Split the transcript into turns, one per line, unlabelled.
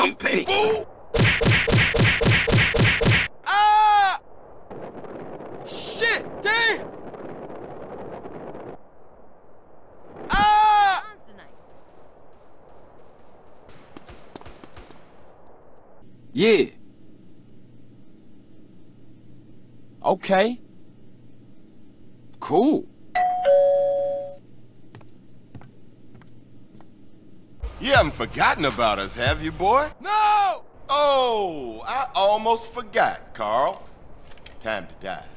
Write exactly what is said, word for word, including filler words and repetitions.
company.
Fool! Ah! Shit! Damn! Ah!
Yeah. Okay. Cool.
You haven't forgotten about us, have you, boy?
No!
Oh, I almost forgot, Carl. Time to die.